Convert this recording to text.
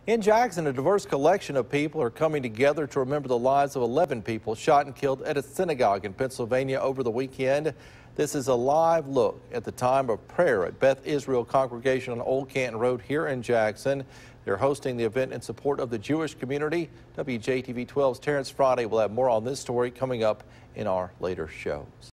In Jackson, a diverse collection of people are coming together to remember the lives of 11 people shot and killed at a synagogue in Pennsylvania over the weekend. This is a live look at the time of prayer at Beth Israel Congregation on Old Canton Road here in Jackson. They're hosting the event in support of the Jewish community. WJTV 12's Terrence Friday will have more on this story coming up in our later shows.